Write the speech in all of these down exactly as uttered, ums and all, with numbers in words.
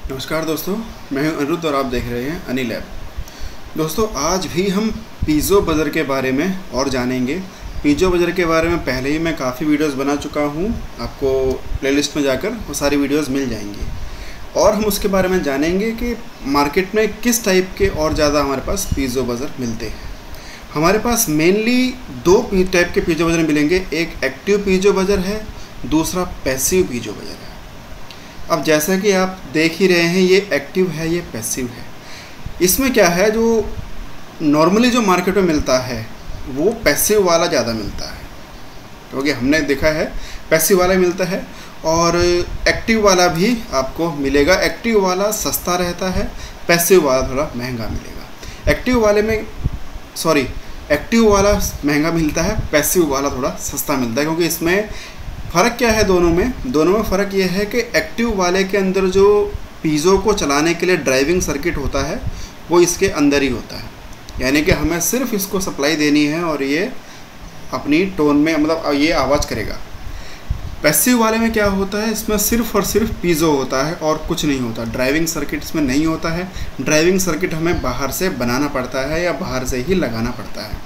नमस्कार दोस्तों, मैं हूं अनिरुद्ध और आप देख रहे हैं अनिल ऐप। दोस्तों, आज भी हम पीज़ो बजर के बारे में और जानेंगे। पीज़ो बजर के बारे में पहले ही मैं काफ़ी वीडियोस बना चुका हूं, आपको प्लेलिस्ट में जाकर वो सारी वीडियोस मिल जाएंगी। और हम उसके बारे में जानेंगे कि मार्केट में किस टाइप के और ज़्यादा हमारे पास पीज़ो बजर मिलते हैं। हमारे पास मेनली दो टाइप के पीज़ो बजर मिलेंगे, एक एक्टिव पीज़ो बजर है, दूसरा पैसिव पीज़ो बजर है। अब जैसा कि आप देख ही रहे हैं, ये एक्टिव है, ये पैसिव है। इसमें क्या है, जो नॉर्मली जो मार्केट में मिलता है वो पैसिव वाला ज़्यादा मिलता है, क्योंकि हमने देखा है पैसिव वाला मिलता है और एक्टिव वाला भी आपको मिलेगा। एक्टिव वाला सस्ता रहता है, पैसिव वाला थोड़ा महंगा मिलेगा। एक्टिव वाले में सॉरी एक्टिव वाला महंगा मिलता है, पैसिव वाला थोड़ा सस्ता मिलता है। क्योंकि इसमें फ़र्क क्या है दोनों में दोनों में फ़र्क ये है कि एक्टिव वाले के अंदर जो पीज़ो को चलाने के लिए ड्राइविंग सर्किट होता है वो इसके अंदर ही होता है, यानी कि हमें सिर्फ इसको सप्लाई देनी है और ये अपनी टोन में मतलब ये आवाज़ करेगा। पैसिव वाले में क्या होता है, इसमें सिर्फ और सिर्फ पीज़ो होता है और कुछ नहीं होता। ड्राइविंग सर्किट इसमें नहीं होता है। ड्राइविंग सर्किट हमें बाहर से बनाना पड़ता है या बाहर से ही लगाना पड़ता है।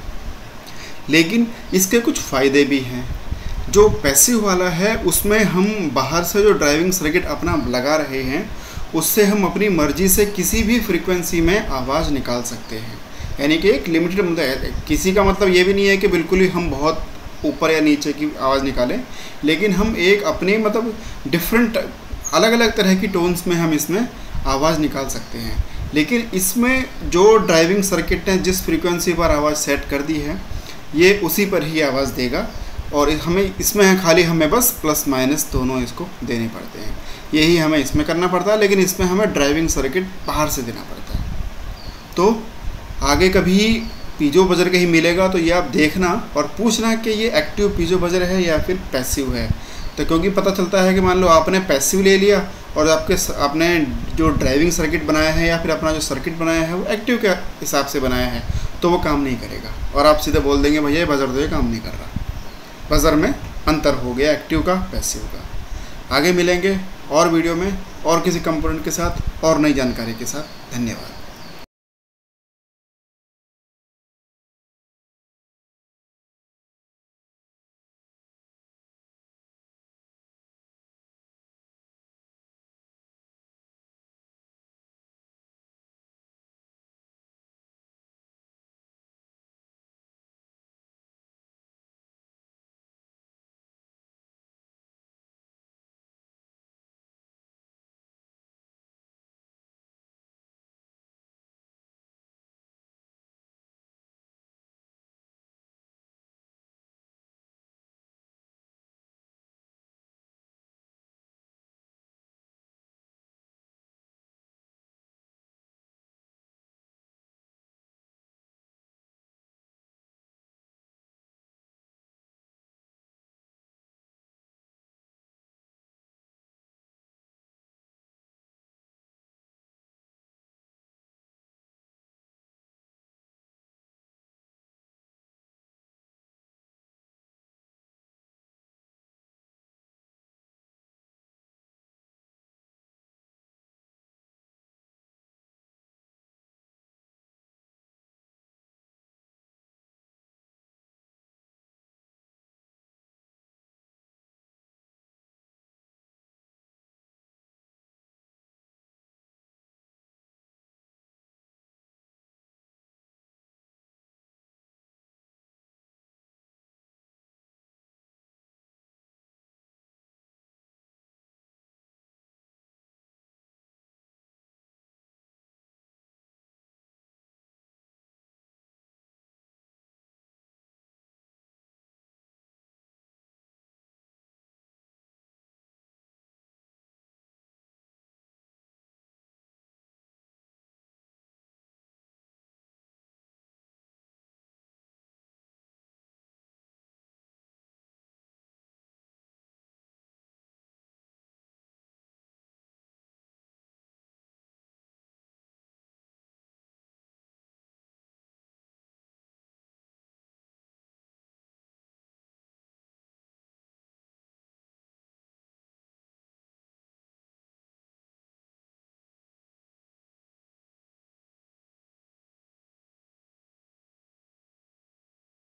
लेकिन इसके कुछ फ़ायदे भी हैं। जो पैसिव वाला है उसमें हम बाहर से जो ड्राइविंग सर्किट अपना लगा रहे हैं उससे हम अपनी मर्ज़ी से किसी भी फ्रीक्वेंसी में आवाज़ निकाल सकते हैं, यानी कि एक लिमिटेड मतलब किसी का मतलब ये भी नहीं है कि बिल्कुल ही हम बहुत ऊपर या नीचे की आवाज़ निकालें, लेकिन हम एक अपने मतलब डिफरेंट अलग अलग तरह की टोन्स में हम इसमें आवाज़ निकाल सकते हैं। लेकिन इसमें जो ड्राइविंग सर्किट ने जिस फ्रीक्वेंसी पर आवाज़ सेट कर दी है ये उसी पर ही आवाज़ देगा और हमें इसमें है खाली हमें बस प्लस माइनस दोनों इसको देने पड़ते हैं। यही हमें इसमें करना पड़ता है, लेकिन इसमें हमें ड्राइविंग सर्किट बाहर से देना पड़ता है। तो आगे कभी पीज़ो बजर के ही मिलेगा तो ये आप देखना और पूछना कि ये एक्टिव पीज़ो बजर है या फिर पैसिव है। तो क्योंकि पता चलता है कि मान लो आपने पैसिव ले लिया और आपके आपने जो ड्राइविंग सर्किट बनाया है या फिर अपना जो सर्किट बनाया है वो एक्टिव के हिसाब से बनाया है तो वो काम नहीं करेगा और आप सीधे बोल देंगे भैया बजर तो ये काम नहीं कर रहा। बजर में अंतर हो गया एक्टिव का पैसिव का। आगे मिलेंगे और वीडियो में और किसी कंपोनेंट के साथ और नई जानकारी के साथ। धन्यवाद।